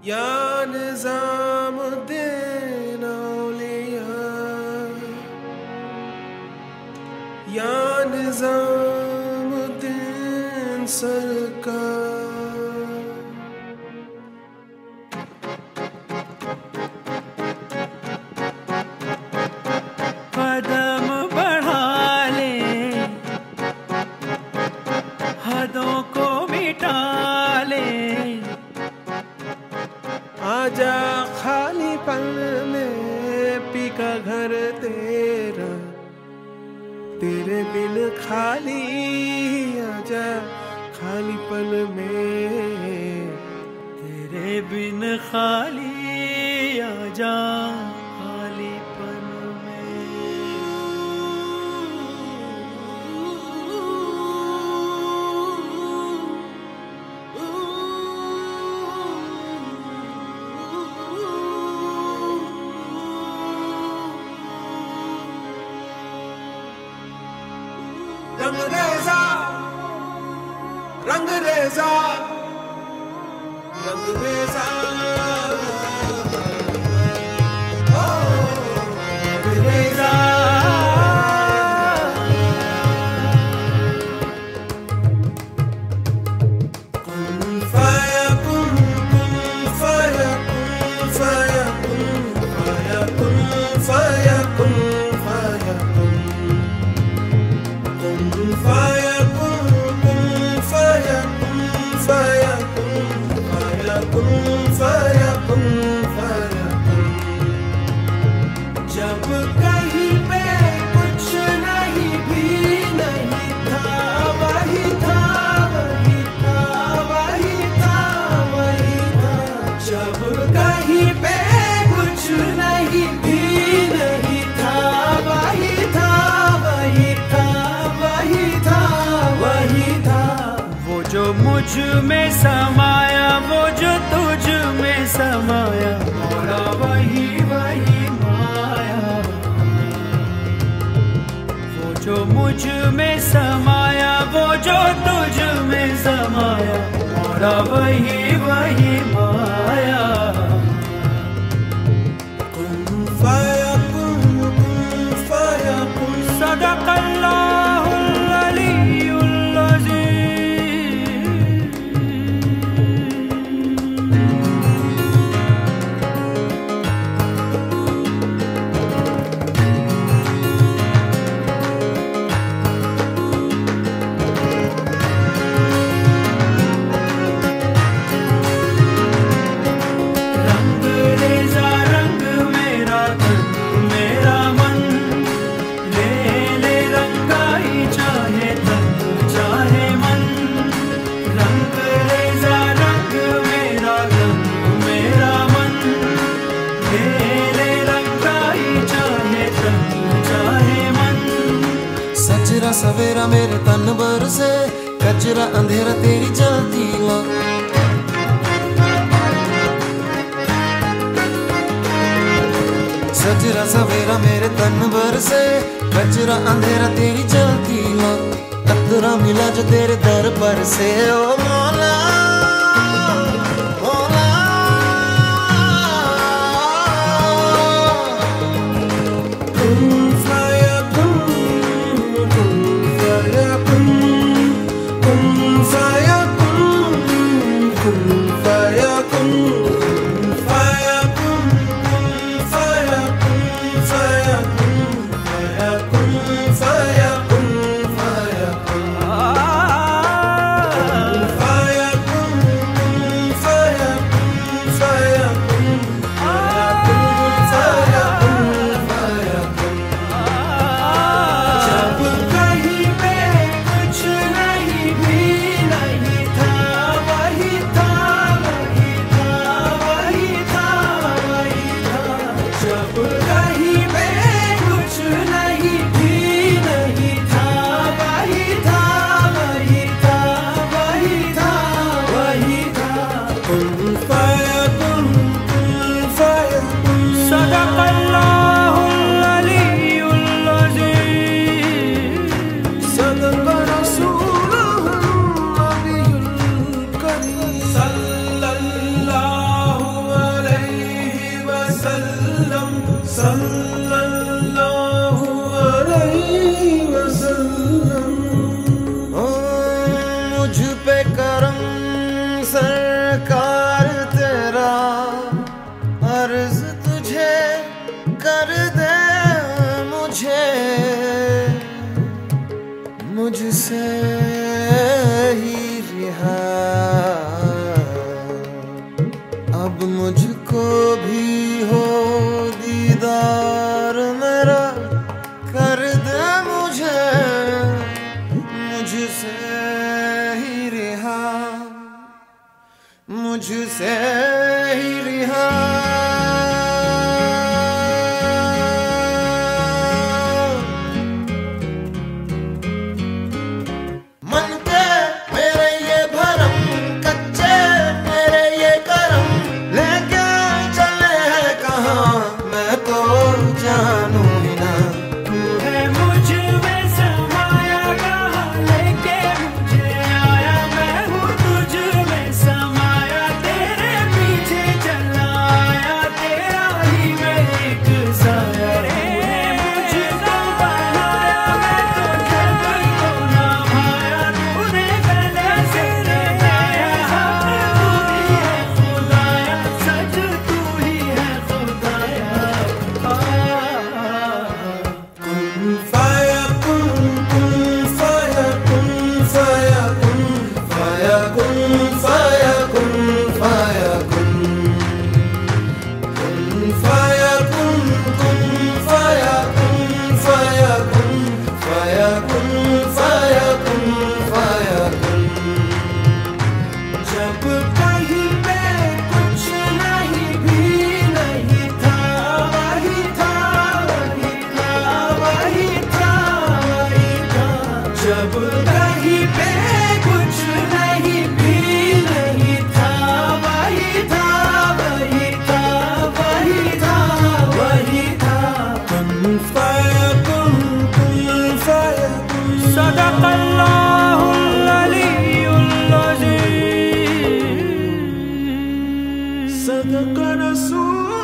या निज़ामुद्दीन औलिया, या निज़ामुद्दीन सरकार। कदम बढ़ा ले, हदों को मिटा ले, आजा खाली पल में पी का घर तेरा, तेरे बिन खाली आजा खाली पल में, तेरे बिन खाली आजा खाली पल रंग रेजा, रंग रेजा, रंग रेजा, ओ रंग रेजा। कुन फाया कुन, कुन फाया कुन, फाया कुन, फाया कुन, फाया कुन, फाया कुन। Kun faya kun, kun faya kun, faya kun, faya kun, faya kun, faya kun। जब कहीं पे कुछ नहीं भी नहीं था, वही था, वही था, वही था, वही था। जब कहीं पे कुछ नहीं भी नहीं था, वही था, वही था, वही था, वही था। वो जो मुझ में समाया, वो जो तुझ में समाया, मोरा वही वही माया। वो जो मुझ में समाया, वो जो तुझ में समाया, मोरा वही वही माया। कुन फाया कुन, कुन फाया कुन। सदक़ल्लाहुल अलीयुल अज़ीम। रंग रेज़ा रंग मेरा तन मेरा मन, ले ले रंगाई चाहे तन चाहे मन। रंग रेज़ा रंग मेरा तन मेरा मन, ले ले रंगाई चाहे तन चाहे मन। सजरा सवेरा मेरे तन भर से, कचरा अंधेरा तेरी जलती ला। सजरा सवेरा मेरे तन भर से, कचरा अंधेरा तेरी जलती ला। कतरा मिला जो तेरे दर पर से, ओ मौला मौला। कुन फाया कुन, कुन फाया कुन, कुन फाया कुन, कुन फाया कुन, कुन फाया कुन, कुन फाया कुन, फाया कुन, फाया कुन, फाया कुन, फाया कुन। कुन फाया कुन, कुन फाया कुन, फाया कुन, फाया कुन, फाया कुन, फाया कुन। जब कहीं पे कुछ नहीं भी नहीं था, वही था, वही था, वही था, वही था। जब कहीं पे कुछ नहीं भी नहीं था, वही था, वही था, वही था, वही था। कुन फाया कुन, कुन फाया कुन। सदक़ल्लाहुल अलीयुल अज़ीम। सदक़ रसूलुहुल नबियुल करीम। सल्लल्लाहु सल्लल्लाहु अलैहि वसल्लम। ओ मुझ पे करम सरकार तेरा, अर्ज तुझे कर दे मुझे, मुझसे ही रिहा अब मुझको भी हो दीदार मेरा, कर दे मुझे, मुझसे ही रिहा, मुझसे ही रिहा। मन के मेरे ये भरम, कच्चे मेरे ये करम, लेके चले हैं कहाँ मैं तो जानू ही ना। है मुझ में समाया कहाँ लेके मुझे आया, मैं हूँ तुझ में समाया, तेरे पीछे चला आया, तेरा ही मैं एक साया रे। मुझको बनाया मैं तो जब को ना भाया, तूने पहले से लगाया, हक तू ही है खुदाया, सच तू ही है खुदाया। कुन फाया कुन, कुन फाया कुन, फाया कुन, फाया कुन, फाया कुन, फाया कुन, कुन फाया कुन, कुन फाया कुन, फाया कुन, फाया कुन, फाया कुन, फाया कुन। जब कहीं पे कुछ नहीं भी नहीं था, वही था, वही था, वही था, वही था। जब कहीं पे कुछ नहीं भी नहीं था, वही था, वही था, वही था, वही था। कुन फाया कुन, कुन फाया कुन। सदक़ल्लाहुल अलीयुल अज़ीम। सदक़ रसूल